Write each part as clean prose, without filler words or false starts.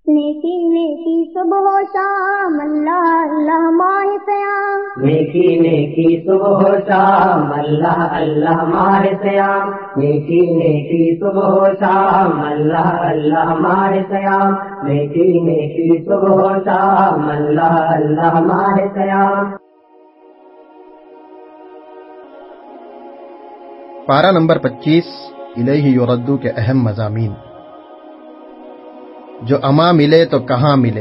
نیکی نیکی صبح و شام اللہ اللہ ماہ سیام، نیکی نیکی صبح و شام اللہ اللہ ماہ سیام، نیکی نیکی صبح و شام اللہ اللہ ماہ سیام، نیکی نیکی صبح و شام اللہ اللہ ماہ سیام۔ پارہ نمبر 25 الیہ یردو کے اہم مضامین۔ جو اما ملے تو کہاں ملے؟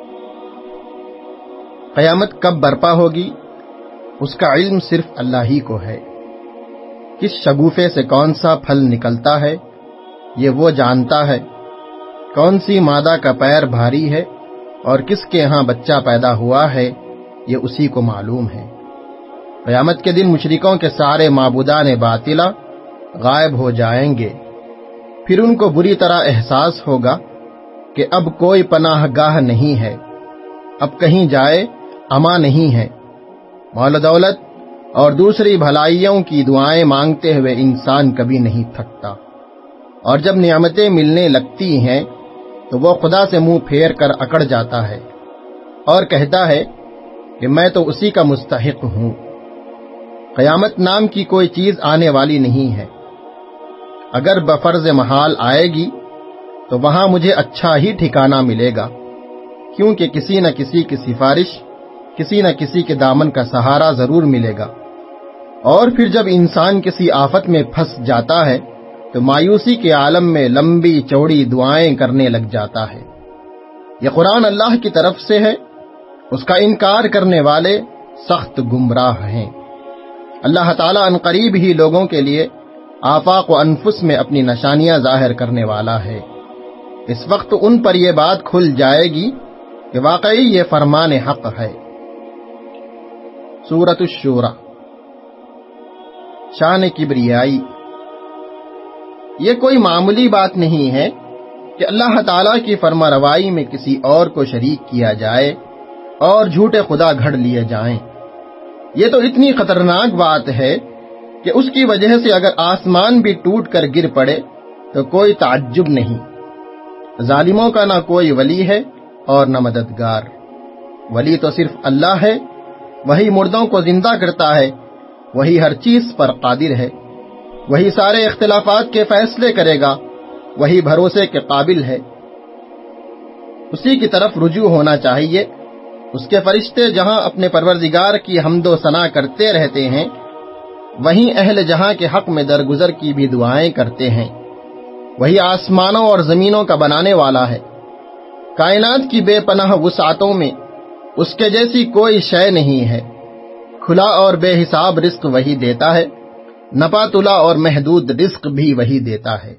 قیامت کب برپا ہوگی اس کا علم صرف اللہ ہی کو ہے۔ کس شگوفے سے کون سا پھل نکلتا ہے یہ وہ جانتا ہے۔ کون سی مادہ کا پیر بھاری ہے اور کس کے ہاں بچہ پیدا ہوا ہے یہ اسی کو معلوم ہے۔ قیامت کے دن مشرکوں کے سارے معبودان باطلہ غائب ہو جائیں گے، پھر ان کو بری طرح احساس ہوگا کہ اب کوئی پناہ گاہ نہیں ہے، اب کہیں جائے اما نہیں ہے۔ مال و دولت اور دوسری بھلائیوں کی دعائیں مانگتے ہوئے انسان کبھی نہیں تھکتا، اور جب نعمتیں ملنے لگتی ہیں تو وہ خدا سے منہ پھیر کر اکڑ جاتا ہے اور کہتا ہے کہ میں تو اسی کا مستحق ہوں۔ قیامت نام کی کوئی چیز آنے والی نہیں ہے، اگر بفرض محال آئے گی تو وہاں مجھے اچھا ہی ٹھکانہ ملے گا، کیونکہ کسی نہ کسی کی سفارش، کسی نہ کسی کے دامن کا سہارا ضرور ملے گا۔ اور پھر جب انسان کسی آفت میں پھنس جاتا ہے تو مایوسی کے عالم میں لمبی چوڑی دعائیں کرنے لگ جاتا ہے۔ یہ قرآن اللہ کی طرف سے ہے، اس کا انکار کرنے والے سخت گمراہ ہیں۔ اللہ تعالیٰ عنقریب ہی لوگوں کے لیے آفاق و انفس میں اپنی نشانیاں ظاہر کرنے والا ہے۔ اس وقت ان پر یہ بات کھل جائے گی کہ واقعی یہ فرمان حق ہے۔ سورۃ الشورى۔ شان کبریائی۔ یہ کوئی معمولی بات نہیں ہے کہ اللہ تعالیٰ کی فرما روائی میں کسی اور کو شریک کیا جائے اور جھوٹے خدا گھڑ لیے جائیں۔ یہ تو اتنی خطرناک بات ہے کہ اس کی وجہ سے اگر آسمان بھی ٹوٹ کر گر پڑے تو کوئی تعجب نہیں۔ ظالموں کا نہ کوئی ولی ہے اور نہ مددگار۔ ولی تو صرف اللہ ہے، وہی مردوں کو زندہ کرتا ہے، وہی ہر چیز پر قادر ہے، وہی سارے اختلافات کے فیصلے کرے گا، وہی بھروسے کے قابل ہے۔ اسی کی طرف رجوع ہونا چاہیے۔ اس کے فرشتے جہاں اپنے پروردگار کی حمد و ثنا کرتے رہتے ہیں، وہیں اہل جہاں کے حق میں درگزر کی بھی دعائیں کرتے ہیں۔ وہی آسمانوں اور زمینوں کا بنانے والا ہے۔ کائنات کی بے پناہ وسعتوں میں اس کے جیسی کوئی شے نہیں ہے۔ کھلا اور بے حساب رزق وہی دیتا ہے، نپا تلا اور محدود رزق بھی وہی دیتا ہے۔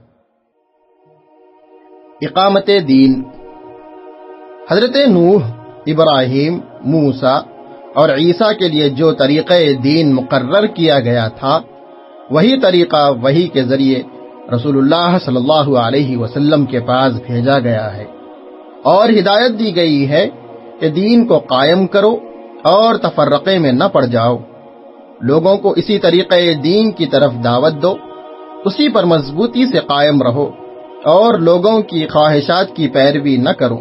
اقامت دین۔ حضرت نوح، ابراہیم، موسیٰ اور عیسیٰ کے لیے جو طریقہ دین مقرر کیا گیا تھا، وہی طریقہ وحی کے ذریعے رسول اللہ صلی اللہ علیہ وسلم کے پاس بھیجا گیا ہے، اور ہدایت دی گئی ہے کہ دین کو قائم کرو اور تفرقے میں نہ پڑ جاؤ۔ لوگوں کو اسی طریقہ دین کی طرف دعوت دو، اسی پر مضبوطی سے قائم رہو اور لوگوں کی خواہشات کی پیروی نہ کرو۔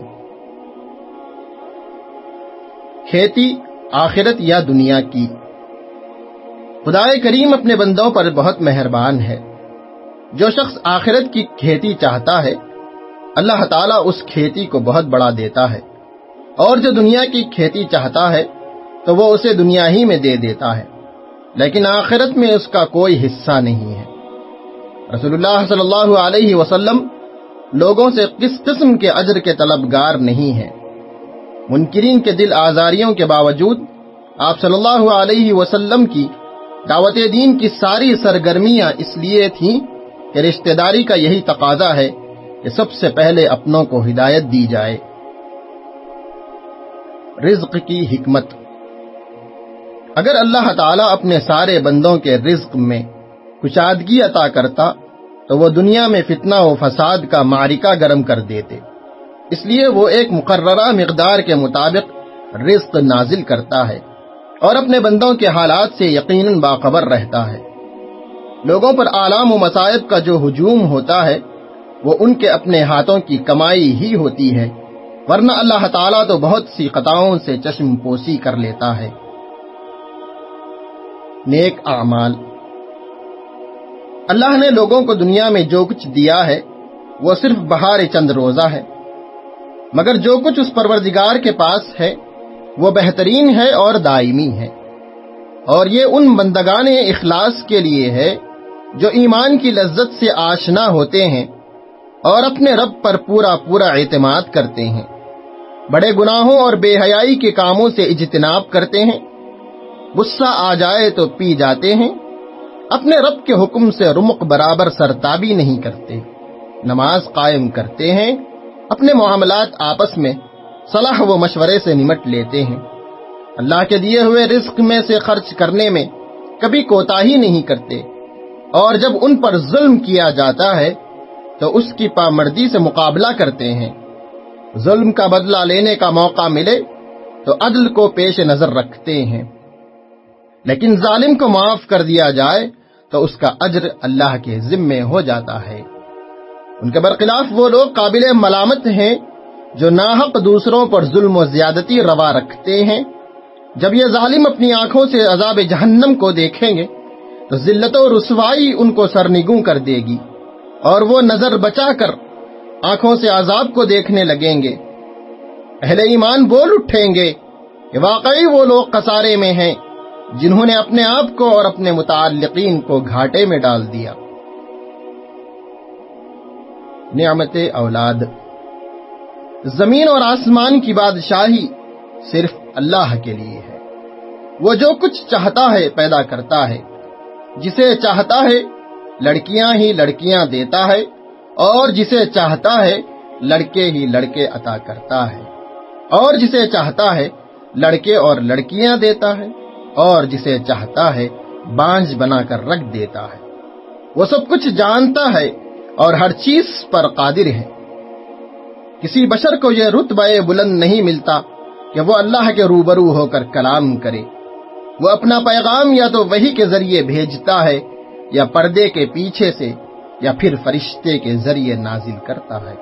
کھیتی آخرت یا دنیا کی۔ خدائے کریم اپنے بندوں پر بہت مہربان ہے۔ جو شخص آخرت کی کھیتی چاہتا ہے اللہ تعالیٰ اس کھیتی کو بہت بڑا دیتا ہے، اور جو دنیا کی کھیتی چاہتا ہے تو وہ اسے دنیا ہی میں دے دیتا ہے، لیکن آخرت میں اس کا کوئی حصہ نہیں ہے۔ رسول اللہ صلی اللہ علیہ وسلم لوگوں سے کس قسم کے اجر کے طلبگار نہیں ہیں۔ منکرین کے دل آزاریوں کے باوجود آپ صلی اللہ علیہ وسلم کی دعوت دین کی ساری سرگرمیاں اس لیے تھیں کہ رشتہ داری کا یہی تقاضا ہے کہ سب سے پہلے اپنوں کو ہدایت دی جائے۔ رزق کی حکمت۔ اگر اللہ تعالیٰ اپنے سارے بندوں کے رزق میں کشادگی عطا کرتا تو وہ دنیا میں فتنہ و فساد کا معرکہ گرم کر دیتے۔ اس لیے وہ ایک مقررہ مقدار کے مطابق رزق نازل کرتا ہے اور اپنے بندوں کے حالات سے یقیناً باخبر رہتا ہے۔ لوگوں پر آلام و مصائب کا جو ہجوم ہوتا ہے وہ ان کے اپنے ہاتھوں کی کمائی ہی ہوتی ہے، ورنہ اللہ تعالیٰ تو بہت سی خطاؤں سے چشم پوشی کر لیتا ہے۔ نیک اعمال۔ اللہ نے لوگوں کو دنیا میں جو کچھ دیا ہے وہ صرف بہار چند روزہ ہے، مگر جو کچھ اس پروردگار کے پاس ہے وہ بہترین ہے اور دائمی ہے، اور یہ ان بندگان اخلاص کے لیے ہے جو ایمان کی لذت سے آشنا ہوتے ہیں اور اپنے رب پر پورا پورا اعتماد کرتے ہیں، بڑے گناہوں اور بے حیائی کے کاموں سے اجتناب کرتے ہیں، غصہ آ جائے تو پی جاتے ہیں، اپنے رب کے حکم سے رمق برابر سرتابی نہیں کرتے، نماز قائم کرتے ہیں، اپنے معاملات آپس میں صلاح و مشورے سے نمٹ لیتے ہیں، اللہ کے دیے ہوئے رزق میں سے خرچ کرنے میں کبھی کوتاہی نہیں کرتے، اور جب ان پر ظلم کیا جاتا ہے تو اس کی پامردی سے مقابلہ کرتے ہیں، ظلم کا بدلہ لینے کا موقع ملے تو عدل کو پیش نظر رکھتے ہیں، لیکن ظالم کو معاف کر دیا جائے تو اس کا اجر اللہ کے ذمے ہو جاتا ہے۔ ان کے برخلاف وہ لوگ قابل ملامت ہیں جو ناحق دوسروں پر ظلم و زیادتی روا رکھتے ہیں، جب یہ ظالم اپنی آنکھوں سے عذاب جہنم کو دیکھیں گے تو ذلت و رسوائی ان کو سرنگوں کر دے گی، اور وہ نظر بچا کر آنکھوں سے عذاب کو دیکھنے لگیں گے۔ اہل ایمان بول اٹھیں گے کہ واقعی وہ لوگ خسارے میں ہیں جنہوں نے اپنے آپ کو اور اپنے متعلقین کو گھاٹے میں ڈال دیا۔ نعمت اولاد۔ زمین اور آسمان کی بادشاہی صرف اللہ کے لیے ہے، وہ جو کچھ چاہتا ہے پیدا کرتا ہے، جسے چاہتا ہے لڑکیاں ہی لڑکیاں دیتا ہے، اور جسے چاہتا ہے لڑکے ہی لڑکے عطا کرتا ہے، اور جسے چاہتا ہے لڑکے اور لڑکیاں دیتا ہے، اور جسے چاہتا ہے بانجھ بنا کر رکھ دیتا ہے۔ وہ سب کچھ جانتا ہے اور ہر چیز پر قادر ہے۔ کسی بشر کو یہ رتبہ بلند نہیں ملتا کہ وہ اللہ کے روبرو ہو کر کلام کرے، وہ اپنا پیغام یا تو وحی کے ذریعے بھیجتا ہے یا پردے کے پیچھے سے یا پھر فرشتے کے ذریعے نازل کرتا ہے۔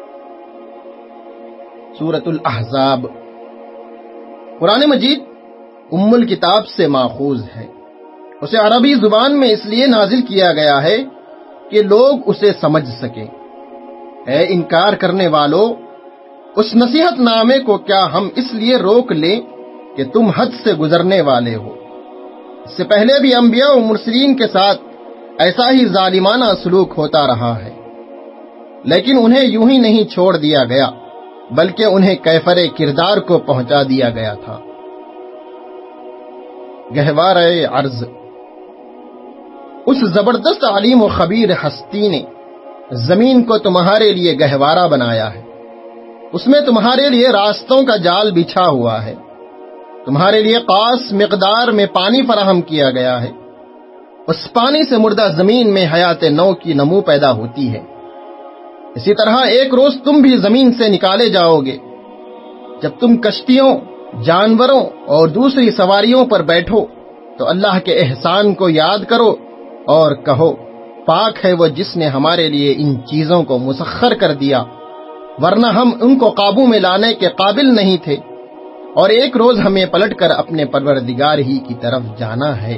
سورۃ الاحزاب۔ قرآن مجید ام الکتاب سے ماخوذ ہے، اسے عربی زبان میں اس لیے نازل کیا گیا ہے کہ لوگ اسے سمجھ سکیں۔ اے انکار کرنے والو، اس نصیحت نامے کو کیا ہم اس لیے روک لیں کہ تم حد سے گزرنے والے ہو؟ اس سے پہلے بھی انبیاء و مرسلین کے ساتھ ایسا ہی ظالمانہ سلوک ہوتا رہا ہے، لیکن انہیں یوں ہی نہیں چھوڑ دیا گیا بلکہ انہیں کیفر کردار کو پہنچا دیا گیا تھا۔ گہوارۂ عرض۔ اس زبردست علیم و خبیر ہستی نے زمین کو تمہارے لیے گہوارہ بنایا ہے، اس میں تمہارے لیے راستوں کا جال بچھا ہوا ہے، تمہارے لیے خاص مقدار میں پانی فراہم کیا گیا ہے، اس پانی سے مردہ زمین میں حیات نو کی نمو پیدا ہوتی ہے۔ اسی طرح ایک روز تم بھی زمین سے نکالے جاؤ گے، جب تم کشتیوں، جانوروں اور دوسری سواریوں پر بیٹھو تو اللہ کے احسان کو یاد کرو اور کہو پاک ہے وہ جس نے ہمارے لیے ان چیزوں کو مسخر کر دیا، ورنہ ہم ان کو قابو میں لانے کے قابل نہیں تھے، اور ایک روز ہمیں پلٹ کر اپنے پروردگار ہی کی طرف جانا ہے۔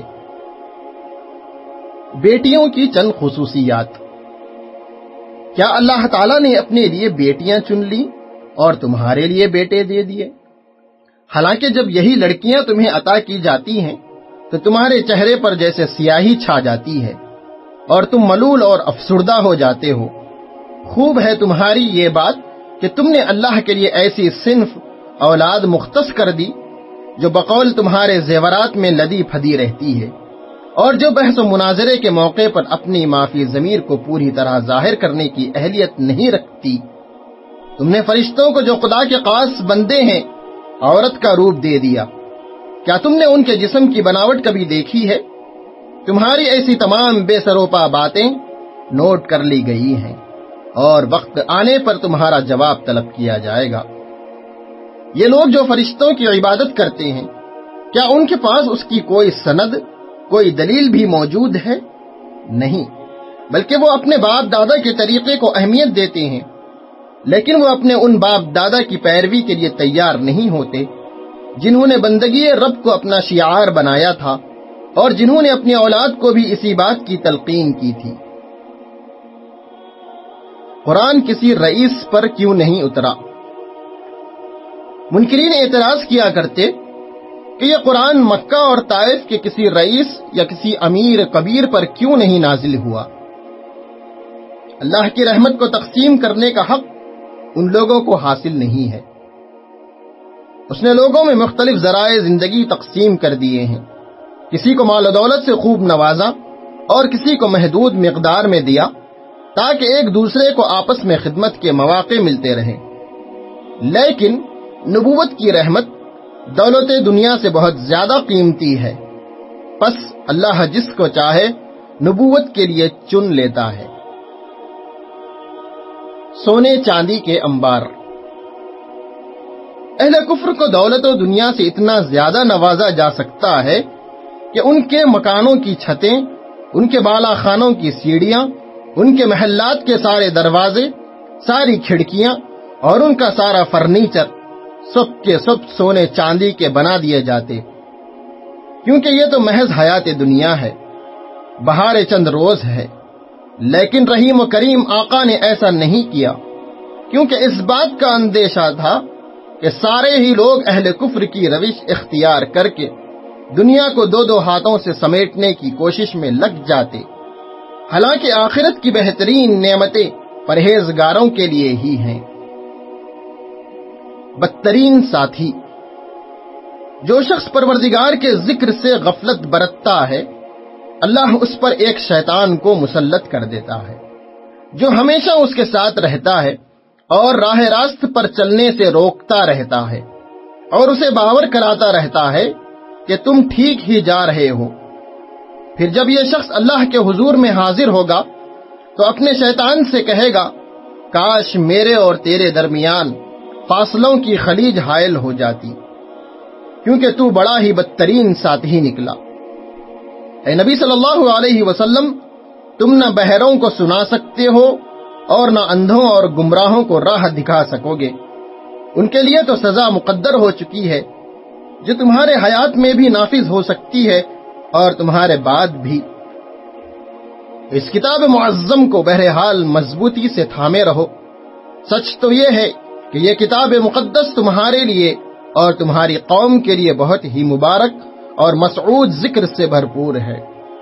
بیٹیوں کی چند خصوصیات۔ کیا اللہ تعالیٰ نے اپنے لیے بیٹیاں چن لی اور تمہارے لیے بیٹے دے دیے؟ حالانکہ جب یہی لڑکیاں تمہیں عطا کی جاتی ہیں تو تمہارے چہرے پر جیسے سیاہی چھا جاتی ہے اور تم ملول اور افسردہ ہو جاتے ہو۔ خوب ہے تمہاری یہ بات کہ تم نے اللہ کے لیے ایسی صنف اولاد مختص کر دی جو بقول تمہارے زیورات میں لدی پھدی رہتی ہے، اور جو بحث و مناظرے کے موقع پر اپنی معافی ضمیر کو پوری طرح ظاہر کرنے کی اہلیت نہیں رکھتی۔ تم نے فرشتوں کو جو خدا کے خاص بندے ہیں عورت کا روپ دے دیا۔ کیا تم نے ان کے جسم کی بناوٹ کبھی دیکھی ہے؟ تمہاری ایسی تمام بے سروپا باتیں نوٹ کر لی گئی ہیں، اور وقت آنے پر تمہارا جواب طلب کیا جائے گا۔ یہ لوگ جو فرشتوں کی عبادت کرتے ہیں، کیا ان کے پاس اس کی کوئی سند، کوئی دلیل بھی موجود ہے؟ نہیں، بلکہ وہ اپنے باپ دادا کے طریقے کو اہمیت دیتے ہیں، لیکن وہ اپنے ان باپ دادا کی پیروی کے لیے تیار نہیں ہوتے جنہوں نے بندگی رب کو اپنا شعار بنایا تھا اور جنہوں نے اپنی اولاد کو بھی اسی بات کی تلقین کی تھی۔ قرآن کسی رئیس پر کیوں نہیں اترا؟ منکرین اعتراض کیا کرتے کہ یہ قرآن مکہ اور طائف کے کسی رئیس یا کسی امیر کبیر پر کیوں نہیں نازل ہوا؟ اللہ کی رحمت کو تقسیم کرنے کا حق ان لوگوں کو حاصل نہیں ہے۔ اس نے لوگوں میں مختلف ذرائع زندگی تقسیم کر دیے ہیں، کسی کو مال و دولت سے خوب نوازا اور کسی کو محدود مقدار میں دیا تاکہ ایک دوسرے کو آپس میں خدمت کے مواقع ملتے رہیں، لیکن نبوت کی رحمت دولت دنیا سے بہت زیادہ قیمتی ہے، پس اللہ جس کو چاہے نبوت کے لیے چن لیتا ہے۔ سونے چاندی کے انبار۔ اہل کفر کو دولت و دنیا سے اتنا زیادہ نوازا جا سکتا ہے کہ ان کے مکانوں کی چھتیں، ان کے بالا خانوں کی سیڑھیاں، ان کے محلات کے سارے دروازے، ساری کھڑکیاں اور ان کا سارا فرنیچر سب کے سب سونے چاندی کے بنا دیے جاتے، کیونکہ یہ تو محض حیات دنیا ہے، بہار چند روز ہے۔ لیکن رحیم و کریم آقا نے ایسا نہیں کیا، کیونکہ اس بات کا اندیشہ تھا کہ سارے ہی لوگ اہل کفر کی روش اختیار کر کے دنیا کو دو دو ہاتھوں سے سمیٹنے کی کوشش میں لگ جاتے، حالانکہ آخرت کی بہترین نعمتیں پرہیزگاروں کے لیے ہی ہیں۔ بدترین ساتھی۔ جو شخص پروردگار کے ذکر سے غفلت برتتا ہے، اللہ اس پر ایک شیطان کو مسلط کر دیتا ہے جو ہمیشہ اس کے ساتھ رہتا ہے اور راہ راست پر چلنے سے روکتا رہتا ہے اور اسے باور کراتا رہتا ہے کہ تم ٹھیک ہی جا رہے ہو۔ پھر جب یہ شخص اللہ کے حضور میں حاضر ہوگا تو اپنے شیطان سے کہے گا، کاش میرے اور تیرے درمیان فاصلوں کی خلیج حائل ہو جاتی، کیونکہ تو بڑا ہی بدترین ساتھی نکلا۔ اے نبی صلی اللہ علیہ وسلم، تم نہ بہروں کو سنا سکتے ہو اور نہ اندھوں اور گمراہوں کو راہ دکھا سکو گے، ان کے لیے تو سزا مقدر ہو چکی ہے جو تمہارے حیات میں بھی نافذ ہو سکتی ہے اور تمہارے بعد بھی۔ اس کتاب معظم کو بہرحال مضبوطی سے تھامے رہو۔ سچ تو یہ ہے کہ یہ کتاب مقدس تمہارے لیے اور تمہاری قوم کے لیے بہت ہی مبارک اور مسعود ذکر سے بھرپور ہے۔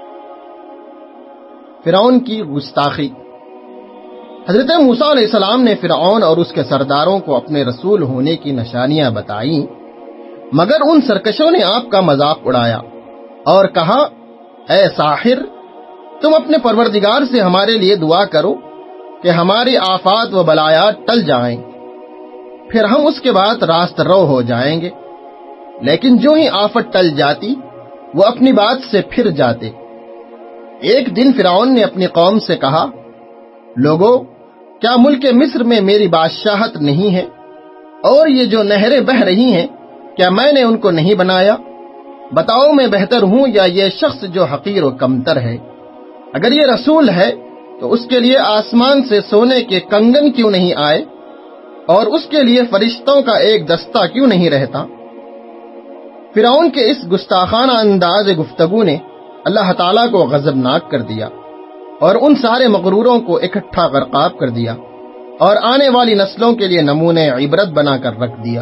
فرعون کی گستاخی۔ حضرت موسیٰ علیہ السلام نے فرعون اور اس کے سرداروں کو اپنے رسول ہونے کی نشانیاں بتائیں، مگر ان سرکشوں نے آپ کا مذاق اڑایا اور کہا، اے ساحر، تم اپنے پروردگار سے ہمارے لیے دعا کرو کہ ہماری آفات و بلایات ٹل جائیں، پھر ہم اس کے بعد راست رو ہو جائیں گے۔ لیکن جو ہی آفت ٹل جاتی وہ اپنی بات سے پھر جاتے۔ ایک دن فرعون نے اپنی قوم سے کہا، لوگو، کیا ملک مصر میں میری بادشاہت نہیں ہے؟ اور یہ جو نہریں بہ رہی ہیں، کیا میں نے ان کو نہیں بنایا؟ بتاؤ میں بہتر ہوں یا یہ شخص جو حقیر و کمتر ہے؟ اگر یہ رسول ہے تو اس کے لیے آسمان سے سونے کے کنگن کیوں نہیں آئے اور اس کے لیے فرشتوں کا ایک دستہ کیوں نہیں رہتا؟ فرعون کے اس گستاخانہ انداز گفتگو نے اللہ تعالیٰ کو غضبناک کر دیا اور ان سارے مغروروں کو اکٹھا غرقاب کر دیا اور آنے والی نسلوں کے لیے نمونے عبرت بنا کر رکھ دیا۔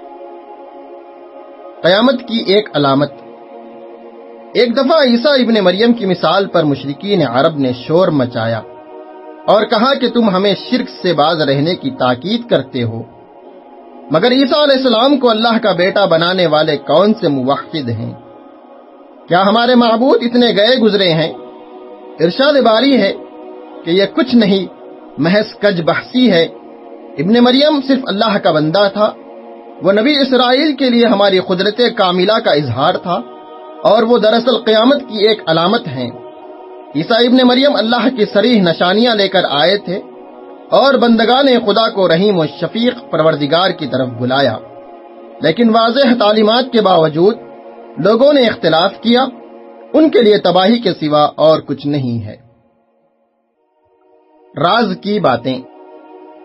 قیامت کی ایک علامت۔ ایک دفعہ عیسیٰ ابن مریم کی مثال پر مشرکین عرب نے شور مچایا اور کہا کہ تم ہمیں شرک سے باز رہنے کی تاکید کرتے ہو، مگر عیسیٰ علیہ السلام کو اللہ کا بیٹا بنانے والے کون سے موحد ہیں؟ کیا ہمارے معبود اتنے گئے گزرے ہیں؟ ارشاد باری ہے کہ یہ کچھ نہیں، محض کج بحثی ہے۔ ابن مریم صرف اللہ کا بندہ تھا، وہ نبی اسرائیل کے لیے ہماری قدرت کاملہ کا اظہار تھا اور وہ دراصل قیامت کی ایک علامت ہیں۔ عیسیٰ ابن مریم اللہ کی صریح نشانیاں لے کر آئے تھے اور بندگان خدا کو رحیم و شفیق پروردگار کی طرف بلایا، لیکن واضح تعلیمات کے باوجود لوگوں نے اختلاف کیا، ان کے لیے تباہی کے سوا اور کچھ نہیں ہے۔ راز کی باتیں۔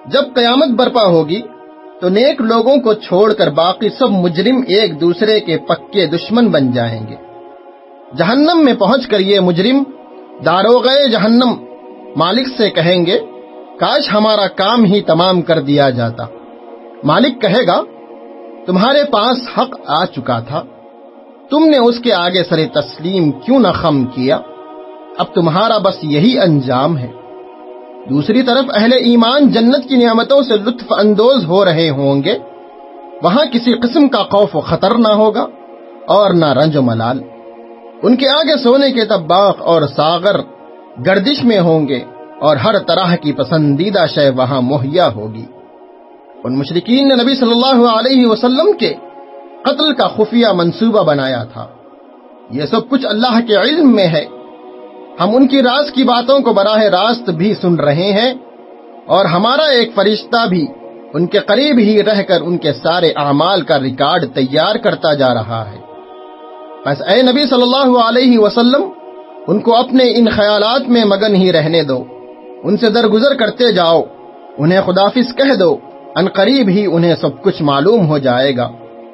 جب قیامت برپا ہوگی تو نیک لوگوں کو چھوڑ کر باقی سب مجرم ایک دوسرے کے پکے دشمن بن جائیں گے۔ جہنم میں پہنچ کر یہ مجرم داروغہ جہنم مالک سے کہیں گے کاش ہمارا کام ہی تمام کر دیا جاتا۔ مالک کہے گا تمہارے پاس حق آ چکا تھا، تم نے اس کے آگے سر تسلیم کیوں نہ خم کیا؟ اب تمہارا بس یہی انجام ہے۔ دوسری طرف اہل ایمان جنت کی نعمتوں سے لطف اندوز ہو رہے ہوں گے، وہاں کسی قسم کا خوف و خطر نہ ہوگا اور نہ رنج و ملال۔ ان کے آگے سونے کے طباق اور ساغر گردش میں ہوں گے اور ہر طرح کی پسندیدہ شے وہاں مہیا ہوگی۔ ان مشرکین نے نبی صلی اللہ علیہ وسلم کے قتل کا خفیہ منصوبہ بنایا تھا۔ یہ سب کچھ اللہ کے علم میں ہے۔ ہم ان کی راز کی باتوں کو براہ راست بھی سن رہے ہیں، اور ہمارا ایک فرشتہ بھی ان کے قریب ہی رہ کر ان کے سارے اعمال کا ریکارڈ تیار کرتا جا رہا ہے۔ بس اے نبی صلی اللہ علیہ وسلم، ان کو اپنے ان خیالات میں مگن ہی رہنے دو، ان سے درگزر کرتے جاؤ، انہیں خدافظ کہہ دو، ان قریب ہی انہیں سب کچھ معلوم ہو جائے گا۔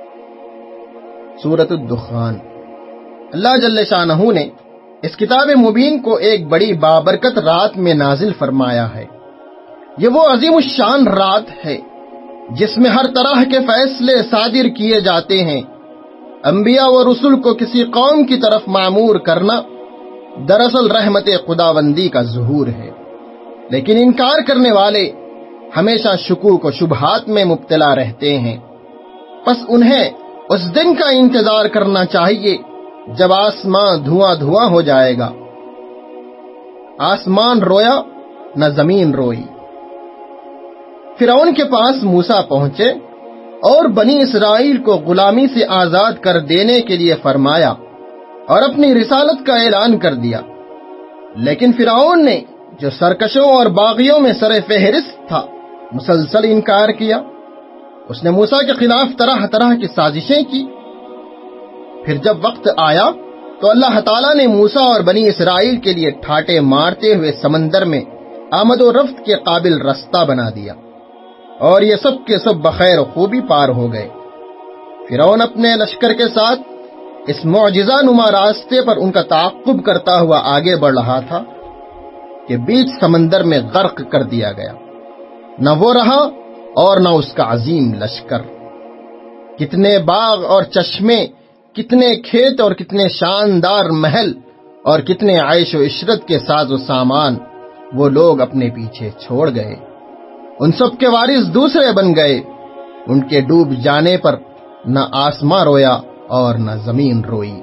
سورۃ الدخان۔ اللہ جل شانہ نے اس کتاب مبین کو ایک بڑی بابرکت رات میں نازل فرمایا ہے۔ یہ وہ عظیم الشان رات ہے جس میں ہر طرح کے فیصلے صادر کیے جاتے ہیں۔ انبیاء و رسل کو کسی قوم کی طرف معمور کرنا دراصل رحمت خداوندی کا ظہور ہے، لیکن انکار کرنے والے ہمیشہ شکوک و شبہات میں مبتلا رہتے ہیں۔ پس انہیں اس دن کا انتظار کرنا چاہیے جب آسمان دھواں دھواں ہو جائے گا۔ آسمان رویا نہ زمین روئی۔ فرعون کے پاس موسیٰ پہنچے اور بنی اسرائیل کو غلامی سے آزاد کر دینے کے لیے فرمایا اور اپنی رسالت کا اعلان کر دیا، لیکن فرعون نے جو سرکشوں اور باغیوں میں سر فہرست تھا مسلسل انکار کیا۔ اس نے موسیٰ کے خلاف طرح طرح کی سازشیں کی۔ پھر جب وقت آیا تو اللہ تعالیٰ نے موسیٰ اور بنی اسرائیل کے لیے ٹھاٹے مارتے ہوئے سمندر میں آمد و رفت کے قابل رستہ بنا دیا، اور یہ سب کے سب بخیر و خوبی پار ہو گئے۔ فرعون اپنے لشکر کے ساتھ اس معجزہ نما راستے پر ان کا تعاقب کرتا ہوا آگے بڑھ رہا تھا کہ بیچ سمندر میں غرق کر دیا گیا۔ نہ وہ رہا اور نہ اس کا عظیم لشکر۔ کتنے باغ اور چشمے، کتنے کھیت اور کتنے شاندار محل اور کتنے عیش و عشرت کے ساز و سامان وہ لوگ اپنے پیچھے چھوڑ گئے۔ ان سب کے وارث دوسرے بن گئے۔ ان کے ڈوب جانے پر نہ آسمان رویا اور نہ زمین روئی۔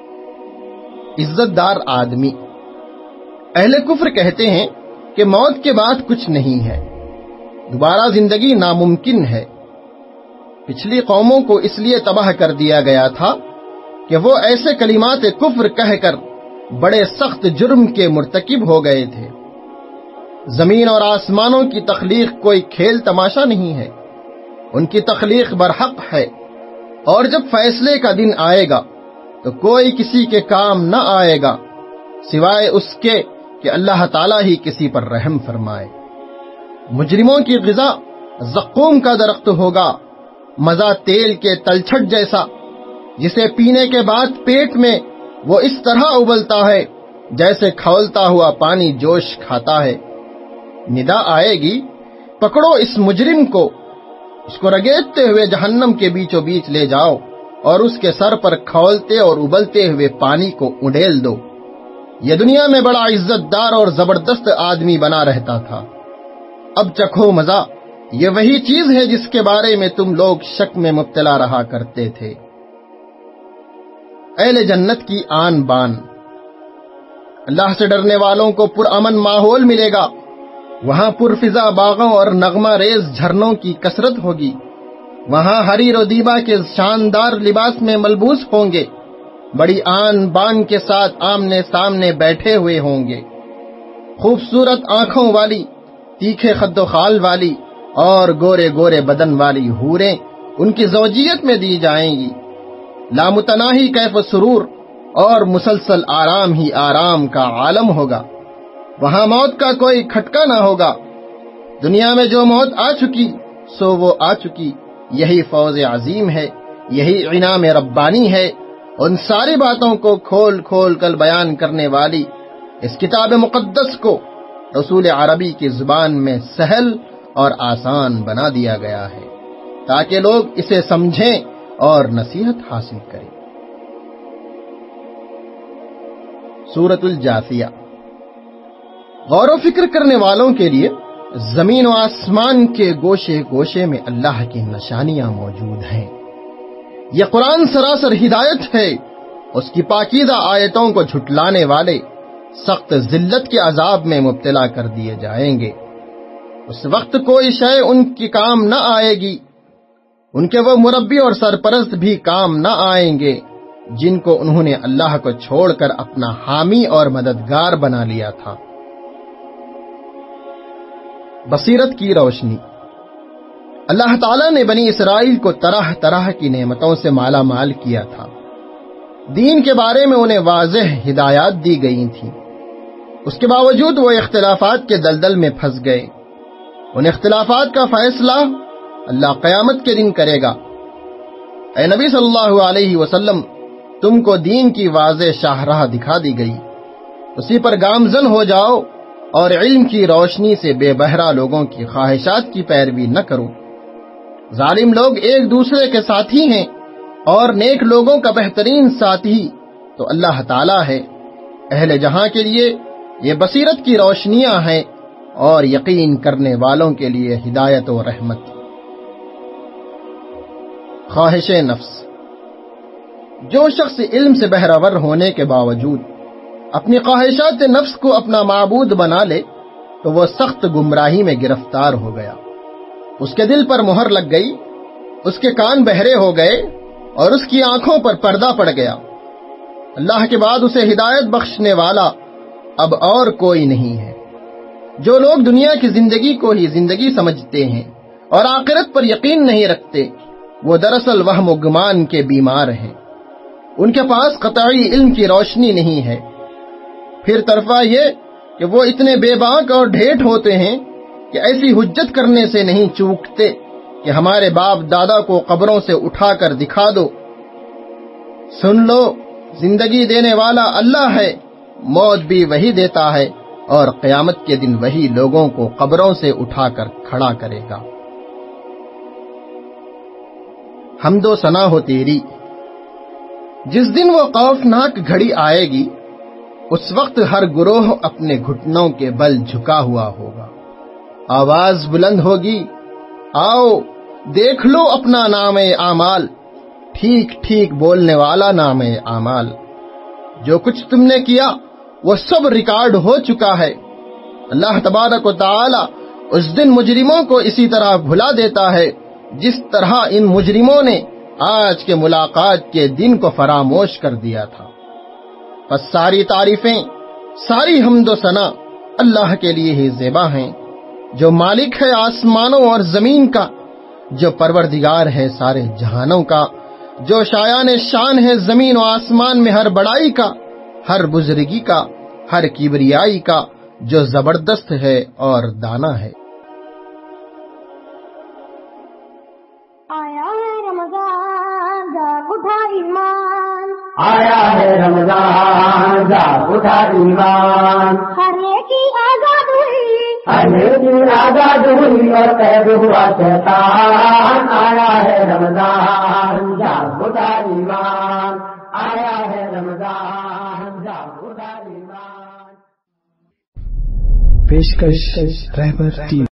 عزت دار آدمی۔ اہل کفر کہتے ہیں کہ موت کے بعد کچھ نہیں ہے، دوبارہ زندگی ناممکن ہے۔ پچھلی قوموں کو اس لیے تباہ کر دیا گیا تھا کہ وہ ایسے کلمات کفر کہہ کر بڑے سخت جرم کے مرتکب ہو گئے تھے۔ زمین اور آسمانوں کی تخلیق کوئی کھیل تماشا نہیں ہے، ان کی تخلیق برحق ہے، اور جب فیصلے کا دن آئے گا تو کوئی کسی کے کام نہ آئے گا سوائے اس کے کہ اللہ تعالیٰ ہی کسی پر رحم فرمائے۔ مجرموں کی غذا زقوم کا درخت ہوگا، مزہ تیل کے تلچھٹ جیسا، جسے پینے کے بعد پیٹ میں وہ اس طرح ابلتا ہے جیسے کھولتا ہوا پانی جوش کھاتا ہے۔ ندا آئے گی، پکڑو اس مجرم کو، اس کو رگیدتے ہوئے جہنم کے بیچوں بیچ لے جاؤ اور اس کے سر پر کھولتے اور ابلتے ہوئے پانی کو اڈیل دو۔ یہ دنیا میں بڑا عزت دار اور زبردست آدمی بنا رہتا تھا، اب چکھو مزہ۔ یہ وہی چیز ہے جس کے بارے میں تم لوگ شک میں مبتلا رہا کرتے تھے۔ اہل جنت کی آن بان۔ اللہ سے ڈرنے والوں کو پرامن ماحول ملے گا، وہاں پرفضا باغوں اور نغمہ ریز جھرنوں کی کثرت ہوگی، وہاں حریر و دیبا کے شاندار لباس میں ملبوس ہوں گے، بڑی آن بان کے ساتھ آمنے سامنے بیٹھے ہوئے ہوں گے۔ خوبصورت آنکھوں والی، تیکھے خد و خال والی اور گورے گورے بدن والی حوریں ان کی زوجیت میں دی جائیں گی۔ لامتناہی کیف و سرور اور مسلسل آرام ہی آرام کا عالم ہوگا، وہاں موت کا کوئی کھٹکا نہ ہوگا، دنیا میں جو موت آ چکی سو وہ آ چکی، یہی فوز عظیم ہے، یہی انعام ربانی ہے۔ ان ساری باتوں کو کھول کھول کر بیان کرنے والی اس کتاب مقدس کو رسول عربی کی زبان میں سہل اور آسان بنا دیا گیا ہے تاکہ لوگ اسے سمجھیں اور نصیحت حاصل کریں۔ سورۃ الجاثیہ۔ غور و فکر کرنے والوں کے لیے زمین و آسمان کے گوشے گوشے میں اللہ کی نشانیاں موجود ہیں۔ یہ قرآن سراسر ہدایت ہے۔ اس کی پاکیزہ آیتوں کو جھٹلانے والے سخت ذلت کے عذاب میں مبتلا کر دیے جائیں گے۔ اس وقت کوئی شے ان کی کام نہ آئے گی، ان کے وہ مربی اور سرپرست بھی کام نہ آئیں گے جن کو انہوں نے اللہ کو چھوڑ کر اپنا حامی اور مددگار بنا لیا تھا۔ بصیرت کی روشنی۔ اللہ تعالیٰ نے بنی اسرائیل کو طرح طرح کی نعمتوں سے مالا مال کیا تھا۔ دین کے بارے میں انہیں واضح ہدایات دی گئی تھیں، اس کے باوجود وہ اختلافات کے دلدل میں پھنس گئے۔ ان اختلافات کا فیصلہ اللہ قیامت کے دن کرے گا۔ اے نبی صلی اللہ علیہ وسلم، تم کو دین کی واضح شاہراہ دکھا دی گئی، اسی پر گامزن ہو جاؤ اور علم کی روشنی سے بے بہرا لوگوں کی خواہشات کی پیروی نہ کرو۔ ظالم لوگ ایک دوسرے کے ساتھی ہیں اور نیک لوگوں کا بہترین ساتھی تو اللہ تعالیٰ ہے۔ اہل جہاں کے لیے یہ بصیرت کی روشنیاں ہیں اور یقین کرنے والوں کے لیے ہدایت و رحمت۔ خواہش نفس۔ جو شخص علم سے بہرور ہونے کے باوجود اپنی خواہشات نفس کو اپنا معبود بنا لے تو وہ سخت گمراہی میں گرفتار ہو گیا۔ اس کے دل پر مہر لگ گئی، اس کے کان بہرے ہو گئے اور اس کی آنکھوں پر پردہ پڑ گیا۔ اللہ کے بعد اسے ہدایت بخشنے والا اب اور کوئی نہیں ہے۔ جو لوگ دنیا کی زندگی کو ہی زندگی سمجھتے ہیں اور آخرت پر یقین نہیں رکھتے، وہ دراصل وہم و گمان کے بیمار ہیں۔ ان کے پاس قطعی علم کی روشنی نہیں ہے۔ پھر طرفہ یہ کہ وہ اتنے بے باک اور ڈھیٹ ہوتے ہیں کہ ایسی حجت کرنے سے نہیں چوکتے کہ ہمارے باپ دادا کو قبروں سے اٹھا کر دکھا دو۔ سن لو، زندگی دینے والا اللہ ہے، موت بھی وہی دیتا ہے اور قیامت کے دن وہی لوگوں کو قبروں سے اٹھا کر کھڑا کرے گا۔ حمد و ثنا ہو تیری۔ جس دن وہ خوفناک گھڑی آئے گی، اس وقت ہر گروہ اپنے گھٹنوں کے بل جھکا ہوا ہوگا۔ آواز بلند ہوگی، آؤ دیکھ لو اپنا نام اعمال، ٹھیک ٹھیک بولنے والا نام اعمال۔ جو کچھ تم نے کیا وہ سب ریکارڈ ہو چکا ہے۔ اللہ تبارک و تعالی اس دن مجرموں کو اسی طرح بھلا دیتا ہے جس طرح ان مجرموں نے آج کے ملاقات کے دن کو فراموش کر دیا تھا۔ پس ساری تعریفیں، ساری حمد و ثنا اللہ کے لیے ہی زیبا ہیں، جو مالک ہے آسمانوں اور زمین کا، جو پروردگار ہے سارے جہانوں کا، جو شایان شان ہے زمین و آسمان میں ہر بڑائی کا، ہر بزرگی کا، ہر کبریائی کا، جو زبردست ہے اور دانا ہے۔ آیا ہے رمضان جاگ اٹھا ایمان، آیا ہے رمضان جاگ اٹھا ایمان، ہر ایک کی آزاد ہوئی، ہر ایک آزاد ہوئی اور قید ہوا شیطان۔ آیا ہے رمضان جاگ اٹھا ایمان، آیا ہے رمضان جاگ اٹھا ایمان۔ پیشکش رہبر ٹیم۔